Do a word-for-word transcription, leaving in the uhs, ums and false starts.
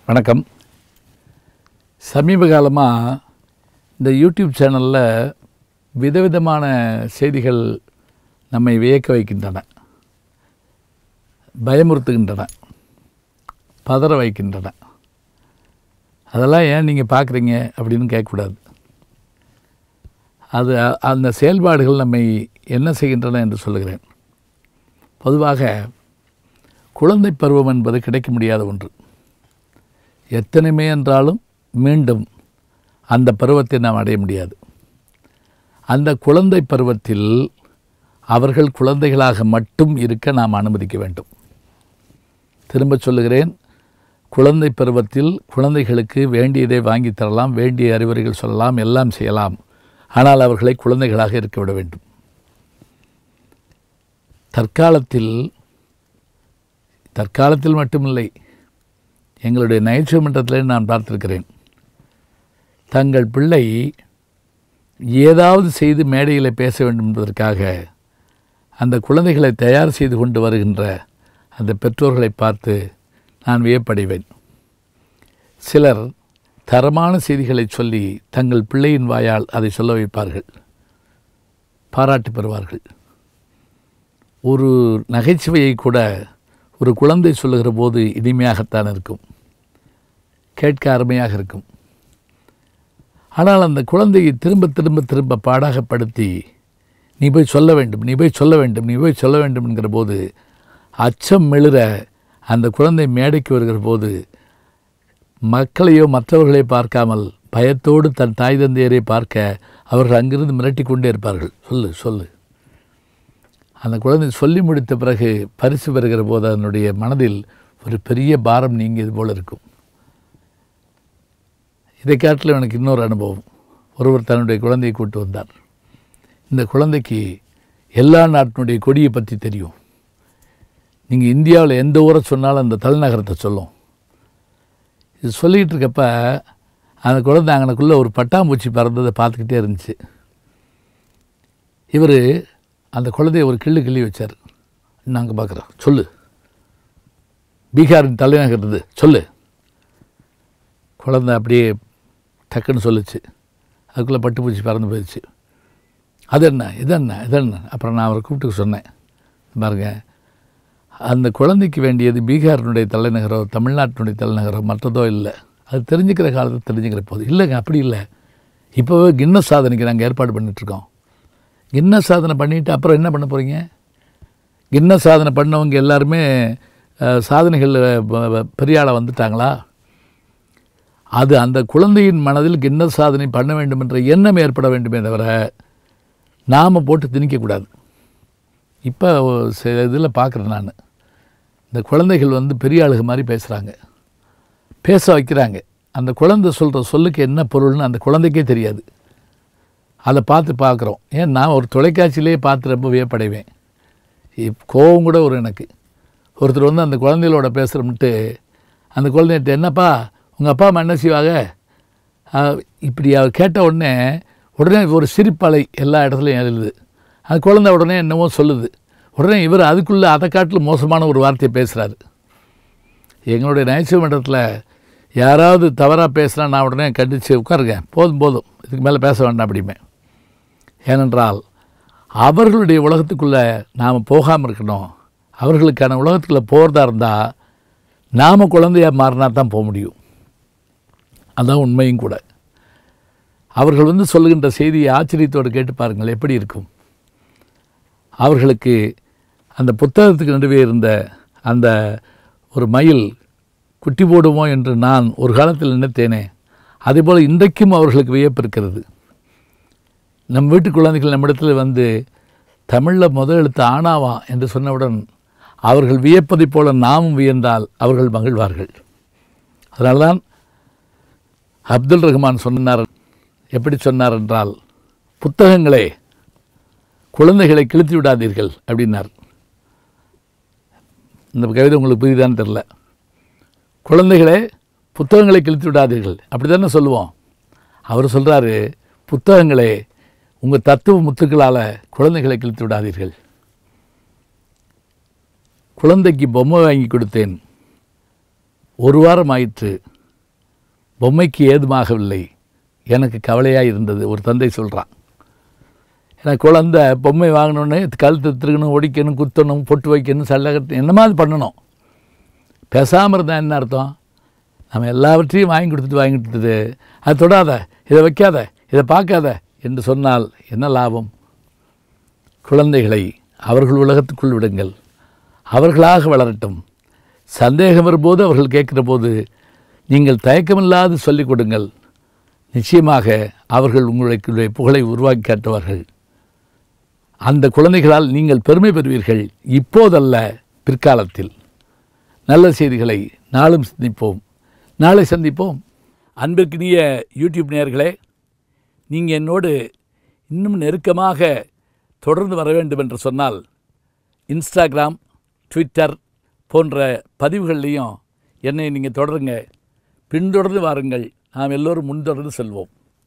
வணக்கம். சமீப காலமாக இந்த யூடியூப் சேனலில் விதவிதமான செய்திகள் நம்மை வியக்க வைக்கின்றன, பயமுறுத்துகின்றன, பதற வைக்கின்றன. அதெல்லாம் ஏன் நீங்கள் பார்க்குறீங்க அப்படின்னு கேட்கக்கூடாது. அது அந்த செயல்பாடுகள் நம்மை என்ன செய்கின்றன என்று சொல்லுகிறேன். பொதுவாக குழந்தை பருவம் என்பது கிடைக்க முடியாத ஒன்று. எத்தனைமே என்றாலும் மீண்டும் அந்த பருவத்தை நாம் அடைய முடியாது. அந்த குழந்தை பருவத்தில் அவர்கள் குழந்தைகளாக மட்டும் இருக்க நாம் அனுமதிக்க வேண்டும். திரும்ப சொல்லுகிறேன், குழந்தை பருவத்தில் குழந்தைகளுக்கு வேண்டியதை வாங்கி தரலாம், வேண்டிய அறிவுரைகள் சொல்லலாம், எல்லாம் செய்யலாம். ஆனால் அவர்களை குழந்தைகளாக இருக்க விட வேண்டும். தற்காலத்தில் தற்காலத்தில் மட்டுமில்லை, எங்களுடைய நகைச்சுவை மன்றத்திலே நான் பார்த்திருக்கிறேன். தங்கள் பிள்ளை ஏதாவது செய்து மேடையில் பேச வேண்டும் என்பதற்காக அந்த குழந்தைகளை தயார் செய்து கொண்டு வருகின்ற அந்த பெற்றோர்களை பார்த்து நான் வியப்படைவேன். சிலர் தரமான செய்திகளை சொல்லி தங்கள் பிள்ளையின் வாயால் அதை சொல்ல வைப்பார்கள், பாராட்டு பெறுவார்கள். ஒரு நகைச்சுவையை கூட ஒரு குழந்தை சொல்லுகிற போது இனிமையாகத்தான் இருக்கும், கேட்க அருமையாக இருக்கும். ஆனால் அந்த குழந்தையை திரும்ப திரும்ப திரும்ப பாடாகப்படுத்தி நீ போய் சொல்ல வேண்டும், நீ போய் சொல்ல வேண்டும், நீ போய் சொல்ல வேண்டும் என்கிற போது அச்சம் மெழுற அந்த குழந்தை மேடைக்கு வருகிற போது மக்களையோ மற்றவர்களையோ பார்க்காமல் பயத்தோடு தன் தாய் தந்தையரை பார்க்க அவர்கள் அங்கிருந்து மிரட்டி கொண்டே இருப்பார்கள். சொல்லு சொல்லு. அந்த குழந்தை சொல்லி முடித்த பிறகு பரிசு பெறுகிற போது அதனுடைய மனதில் ஒரு பெரிய பாரம் நீங்கியது போல் இருக்கும். இதை காட்டில் எனக்கு இன்னொரு அனுபவம். ஒருவர் தன்னுடைய குழந்தையை கூட்டு வந்தார். இந்த குழந்தைக்கு எல்லா நாட்டினுடைய கொடியை பற்றி தெரியும். நீங்கள் இந்தியாவில் எந்த ஊரை சொன்னாலும் அந்த தலைநகரத்தை சொல்லும். இது சொல்லிகிட்டு இருக்கப்ப அந்த குழந்தை அங்கனக்குள்ளே ஒரு பட்டாம்பூச்சி பறந்ததை பார்த்துக்கிட்டே இருந்துச்சு. இவர் அந்த குழந்தைய ஒரு கிள்ளு கிள்ளி வச்சார். நாங்கள் பார்க்குறோம், சொல்லு, பீகாரின் தலைநகர் இது, சொல்லு. குழந்தை அப்படியே டக்குன்னு சொல்லிச்சு. அதுக்குள்ளே பட்டுப்பூச்சி பறந்து போயிடுச்சு. அது என்ன, இது என்ன, இது என்ன. அப்புறம் நான் அவரை கூப்பிட்டு சொன்னேன், பாருங்க, அந்த குழந்தைக்கு வேண்டியது பீகாரினுடைய தலைநகரோ தமிழ்நாட்டினுடைய தலைநகரோ மற்றதோ இல்லை. அது தெரிஞ்சுக்கிற காலத்தில் தெரிஞ்சுக்கிற போது இல்லைங்க, அப்படி இல்லை. இப்போவே கின்னஸ் சாதனைக்கு நாங்கள் ஏற்பாடு பண்ணிகிட்ருக்கோம். கின்னஸ் சாதனை பண்ணிவிட்டு அப்புறம் என்ன பண்ண போகிறீங்க? கின்னஸ் சாதனை பண்ணவங்க எல்லாருமே சாதனைகள் பெரிய ஆளாக வந்துட்டாங்களா? அது அந்த குழந்தையின் மனதில் கின்னஸ் சாதனை பண்ண வேண்டும் என்ற எண்ணம் ஏற்பட வேண்டுமே தவிர நாம் போட்டு திணிக்கக்கூடாது. இப்போ இதில் பார்க்குறேன் நான், இந்த குழந்தைகள் வந்து பெரிய ஆளுக மாதிரி பேசுகிறாங்க, பேச வைக்கிறாங்க. அந்த குழந்தை சொல்கிற சொல்லுக்கு என்ன பொருள்னு அந்த குழந்தைக்கே தெரியாது. அதை பார்த்து பார்க்குறோம். ஏன் நான் ஒரு தொலைக்காட்சியிலே பார்த்து ரொம்ப வியப்படைவேன். கோவம் கூட ஒரு எனக்கு ஒருத்தர் வந்து அந்த குழந்தைகளோட பேசுகிறோம்ட்டு அந்த குழந்தைகிட்ட, என்னப்பா உங்கள் அப்பா அம்மா என்ன செய்வாங்க இப்படி அவர் கேட்ட உடனே உடனே ஒரு சிரிப்பலை எல்லா இடத்துலையும் எழுது. அந்த குழந்தை உடனே என்னமோ சொல்லுது. உடனே இவர் அதுக்குள்ளே அதை காட்டில் மோசமான ஒரு வார்த்தையை பேசுகிறாரு. எங்களுடைய நகைச்சுவை மன்றத்தில் யாராவது தவறாக பேசுனா நான் உடனே கண்டித்து உட்காருங்க, போதும் போதும், இதுக்கு மேலே பேச வேண்டாம் அப்படிமே. ஏனென்றால் அவர்களுடைய உலகத்துக்குள்ளே நாம் போகாமல் இருக்கணும். அவர்களுக்கான உலகத்துக்குள்ளே போகிறதா இருந்தால் நாம் குழந்தையாக மாறினா தான் போக முடியும். அதுதான் உண்மையும் கூட. அவர்கள் வந்து சொல்லுகின்ற செய்தியை ஆச்சரியத்தோடு கேட்டு பாருங்கள், எப்படி இருக்கும். அவர்களுக்கு அந்த புத்தகத்துக்கு நடுவே இருந்த அந்த ஒரு மயில் குட்டி போடுவோம் என்று நான் ஒரு காலத்தில் நினைத்தேனே, அதேபோல் இன்றைக்கும் அவர்களுக்கு வியப்பு இருக்கிறது. நம் வீட்டு குழந்தைகள் நம்மிடத்தில் வந்து தமிழில் முதல் எழுத்து ஆனாவா என்று சொன்னவுடன் அவர்கள் வியப்பதைப் போல நாமும் வியந்தால் அவர்கள் மகிழ்வார்கள். அதனால தான் அப்துல் ரஹ்மான் சொன்னார். எப்படி சொன்னார் என்றால், புத்தகங்களே குழந்தைகளை கிழித்து விடாதீர்கள் அப்படின்னார். இந்த கவிதை உங்களுக்கு புரியுதான்னு தெரில. குழந்தைகளே புத்தகங்களை கிழித்து விடாதீர்கள் அப்படி தானே சொல்லுவோம். அவர் சொல்கிறாரு, புத்தகங்களே உங்கள் தத்துவ முத்துக்களால் குழந்தைகளை கிழித்து விடாதீர்கள். குழந்தைக்கு பொம்மை வாங்கி கொடுத்தேன். ஒரு வாரம் ஆயிற்று. பொம்மைக்கு ஏதுமாகவில்லை, எனக்கு கவலையாக இருந்தது. ஒரு தந்தை சொல்கிறான். ஏன்னா குழந்தை பொம்மை வாங்கினோடனே கழுத்து திருகணும், ஒடிக்கணும், குத்தணும், பொட்டு வைக்கணும், சல்லை கட்டணும், என்ன மாதிரி பண்ணணும். பேசாமல் இருந்தால் என்ன அர்த்தம்? நம்ம எல்லாவற்றையும் வாங்கி கொடுத்துட்டு வாங்கி கொடுத்துட்டு அதை தொடாத, இதை வைக்காத, இதை பார்க்காத என்று சொன்னால் என்ன லாபம்? குழந்தைகளை அவர்கள் உலகத்துக்குள் விடுங்கள், அவர்களாக வளரட்டும். சந்தேகம் வரும்போது அவர்கள் கேட்குற போது நீங்கள் தயக்கமில்லாது சொல்லிக் கொடுங்கள். நிச்சயமாக அவர்கள் உங்களுடைய புகழை உருவாக்கி காட்டுவார்கள். அந்த குழந்தைகளால் நீங்கள் பெருமை பெறுவீர்கள், இப்போதல்ல பிற்காலத்தில். நல்ல செய்திகளை நாளும் சந்திப்போம், நாளை சந்திப்போம். அன்பிற்கினிய யூடியூப் நேயர்களே, நீங்கள் என்னோடு இன்னும் நெருக்கமாக தொடர்ந்து வர வேண்டும் என்று சொன்னால் இன்ஸ்டாகிராம், ட்விட்டர் போன்ற பதிவுகள்லையும் என்னை நீங்கள் தொடருங்க. பின்தொடர்ந்து வாருங்கள், நாம் எல்லோரும் முன்தொடர்ந்து செல்வோம்.